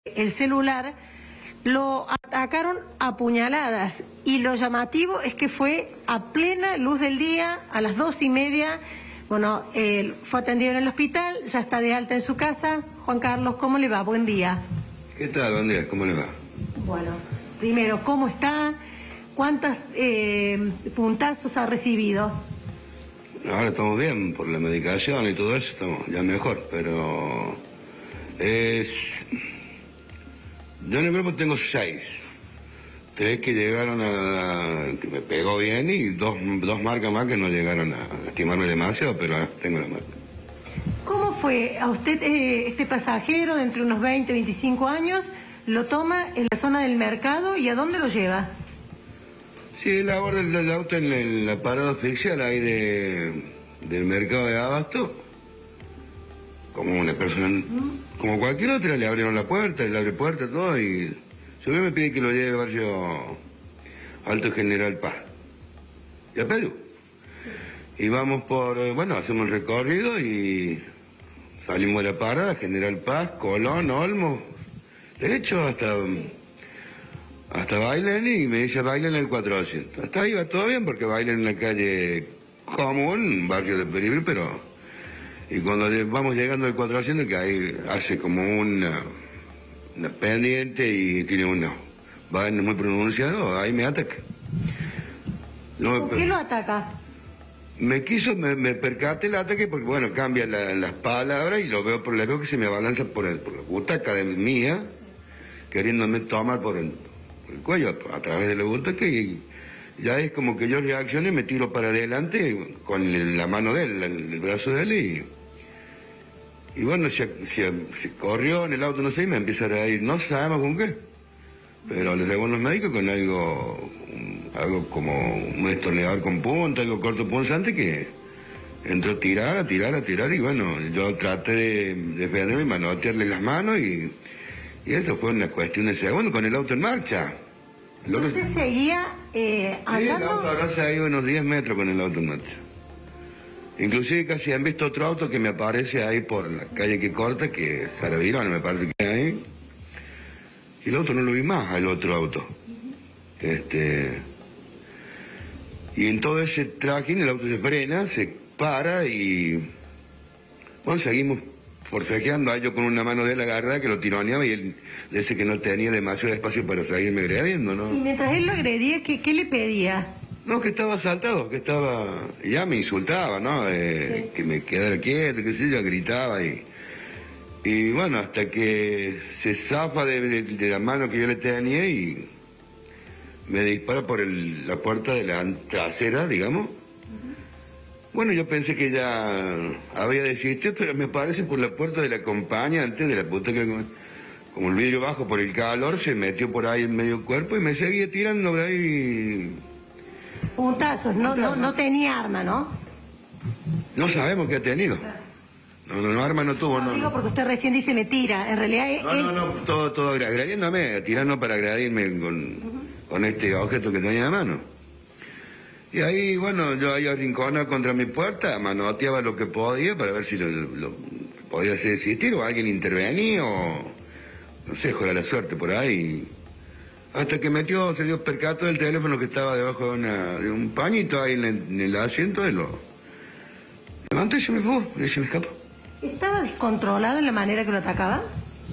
El celular, lo atacaron a puñaladas y lo llamativo es que fue a plena luz del día, a las 2:30. Bueno, él fue atendido en el hospital, ya está de alta en su casa. Juan Carlos, ¿cómo le va? Buen día. ¿Qué tal? Buen día, ¿cómo le va? Bueno, primero, ¿cómo está? ¿Cuántos puntazos ha recibido? Ahora estamos bien, por la medicación y todo eso, estamos ya mejor, pero yo en el cuerpo tengo 6. 3 que llegaron que me pegó bien y dos marcas más que no llegaron a lastimarme demasiado, pero tengo la marca. ¿Cómo fue a usted este pasajero de entre unos 20 y 25 años? ¿Lo toma en la zona del mercado y a dónde lo lleva? Sí, la guarda del auto en la parada oficial ahí del mercado de Abasto. Como una persona, como cualquier otra, le abrieron la puerta, le abre puerta, todo, y yo me pide que lo lleve al barrio Alto General Paz. Y a Perú. Y vamos hacemos el recorrido y salimos de la parada, General Paz, Colón, Olmo, derecho hasta Bailén, y me dice Bailén el 400. Hasta ahí va todo bien porque Bailén en la calle común, barrio de Perú, pero... Y cuando vamos llegando al 400, que ahí hace como una pendiente y tiene unos vainas muy pronunciados, ahí me ataca. ¿Por qué lo ataca? Me percaté el ataque porque, bueno, cambia las palabras y lo veo que se me abalanza por la butaca de mía, queriéndome tomar por el cuello a través de la butaca, y ya es como que yo reacciono y me tiro para adelante con la mano de él, el brazo de él, y bueno, se corrió en el auto, no sé, y me empieza a ir, no sabemos con qué, pero les debo a los médicos con algo como un destornillador con punta, algo corto punzante, que entró a tirar, y bueno, yo traté de defenderme y manotearle las manos, y eso fue una cuestión de segundos con el auto en marcha. ¿Usted seguía andando? Sí, el auto ahora se ha ido unos 10 metros con el auto en marcha. Inclusive casi han visto otro auto que me aparece ahí por la calle que corta, que Saravirón me parece que hay. Y el auto no lo vi más, el otro auto. Y en todo ese tracking el auto se frena, se para y... Bueno, seguimos forcejeando, yo con una mano de él agarrada que lo tironeaba, y él dice que no tenía demasiado espacio para seguirme agrediendo, ¿no? Y mientras él lo agredía, ¿qué le pedía? No, que estaba asaltado, ya me insultaba, ¿no? Sí. Que me quedara quieto, que sé yo, gritaba, y bueno, hasta que se zafa de la mano que yo le tenía y me dispara por la puerta de la trasera, digamos. Bueno, yo pensé que ya había desistido, pero me parece por la puerta de la acompañante, de la puta que... Como el vidrio bajo por el calor, se metió por ahí en medio cuerpo y me seguía tirando por ahí. Puntazos, no tenía arma, ¿no? No sabemos qué ha tenido. No, arma no tuvo, no. Digo porque usted recién dice me tira, en realidad No, todo agrediéndome, tirando para agredirme con este objeto que tenía en mano. Y ahí, bueno, yo ahí arrinconado contra mi puerta, manoteaba lo que podía para ver si lo podía hacer desistir, o alguien intervenía, o no sé, juega la suerte por ahí. Hasta que se dio percato del teléfono que estaba debajo de un pañito ahí en el asiento, y lo levantó y se me fue, y se me escapó. ¿Estaba descontrolado en la manera que lo atacaba?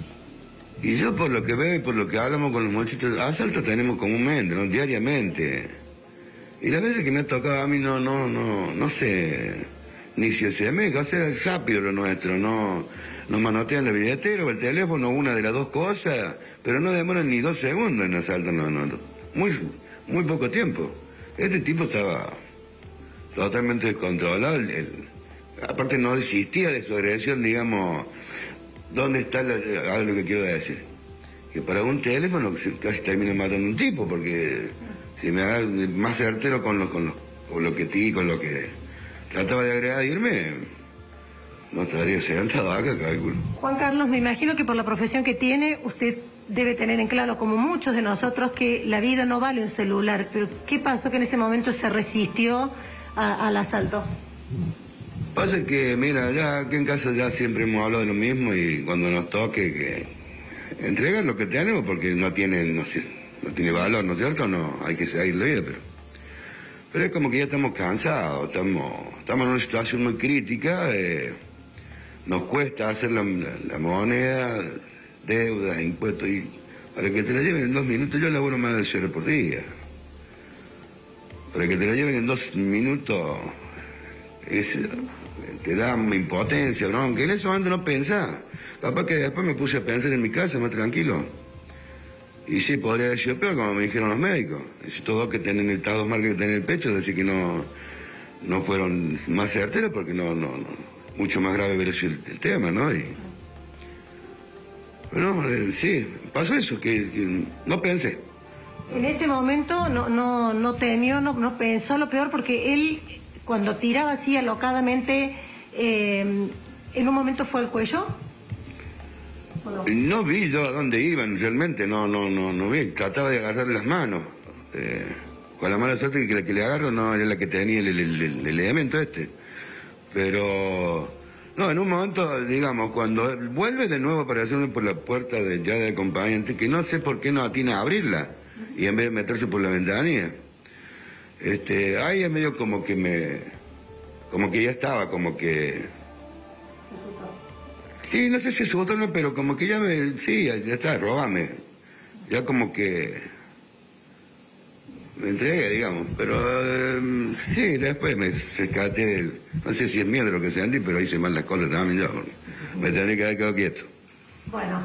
Y yo, por lo que veo y por lo que hablamos con los muchachos, asaltos tenemos comúnmente, ¿no? Diariamente. Y las veces que me ha tocado a mí no sé, ni si se me hace rápido lo nuestro, no manotean la billetera o el teléfono, una de las dos cosas, pero no demoran ni 2 segundos en asalto, muy poco tiempo. Este tipo estaba totalmente descontrolado, aparte no desistía de su agresión, digamos. ¿Dónde está lo que quiero decir? Que para un teléfono casi termina matando a un tipo, porque si me haga más certero con lo que trataba de agredirme, no estaría sentado acá, cálculo. Juan Carlos, me imagino que por la profesión que tiene, usted debe tener en claro, como muchos de nosotros, que la vida no vale un celular, pero ¿qué pasó que en ese momento se resistió al asalto? Pasa que, mira, ya aquí en casa ya siempre hemos hablado de lo mismo, y cuando nos toque, que entregar lo que tenemos porque no tiene, no sé, no tiene valor, ¿no es cierto? No, hay que seguir la vida, pero es como que ya estamos cansados, estamos en una situación muy crítica, nos cuesta hacer la moneda, deudas, impuestos, y para que te la lleven en 2 minutos, yo laburo más de 8 horas por día. Para que te la lleven en 2 minutos, te da impotencia, ¿no? Aunque en ese momento no pensás. Capaz que después me puse a pensar en mi casa, más tranquilo. Y sí, podría haber sido peor, como me dijeron los médicos. Si todos que tienen estas 2 marcas que tienen en el pecho, decir que no fueron más certeros, porque no, mucho más grave hubiera sido el tema, ¿no? Pero sí, pasó eso, que no pensé. En ese momento no temió, no pensó lo peor, porque él, cuando tiraba así alocadamente, en un momento fue al cuello. No vi yo a dónde iban, realmente, no vi, trataba de agarrar las manos. Con la mala suerte que la que le agarro no era la que tenía el elemento este. Pero, no, en un momento, digamos, cuando vuelve de nuevo para hacerme por la puerta ya del acompañante, que no sé por qué no atina a abrirla, y en vez de meterse por la ventanilla, ahí es medio como que ya estaba, como que... Sí, no sé si es otro no, pero como que ya ya está, róbame. Ya como que me entregué, digamos. Pero sí, después me rescaté, no sé si es miedo lo que sentí, pero hice mal las cosas también yo. Me tendré que haber quedado quieto. Bueno.